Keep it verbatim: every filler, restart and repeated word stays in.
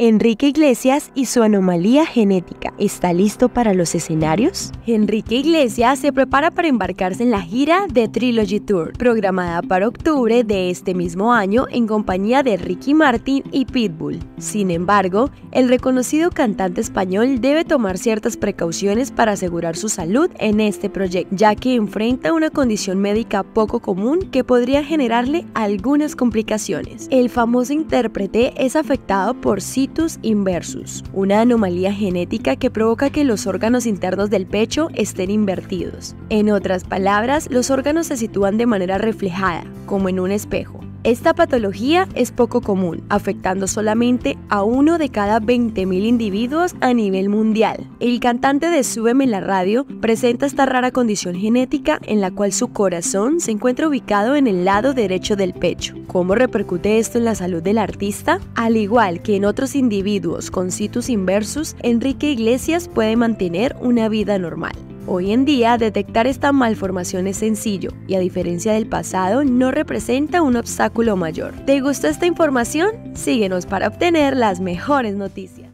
Enrique Iglesias y su anomalía genética. ¿Está listo para los escenarios? Enrique Iglesias se prepara para embarcarse en la gira The Trilogy Tour, programada para octubre de este mismo año en compañía de Ricky Martin y Pitbull. Sin embargo, el reconocido cantante español debe tomar ciertas precauciones para asegurar su salud en este proyecto, ya que enfrenta una condición médica poco común que podría generarle algunas complicaciones. El famoso intérprete es afectado por situs inversus, una anomalía genética que provoca que los órganos internos del pecho estén invertidos. En otras palabras, los órganos se sitúan de manera reflejada, como en un espejo. Esta patología es poco común, afectando solamente a uno de cada veinte mil individuos a nivel mundial. El cantante de Súbeme la Radio presenta esta rara condición genética en la cual su corazón se encuentra ubicado en el lado derecho del pecho. ¿Cómo repercute esto en la salud del artista? Al igual que en otros individuos con situs inversus, Enrique Iglesias puede mantener una vida normal. Hoy en día, detectar esta malformación es sencillo y, a diferencia del pasado, no representa un obstáculo mayor. ¿Te gustó esta información? Síguenos para obtener las mejores noticias.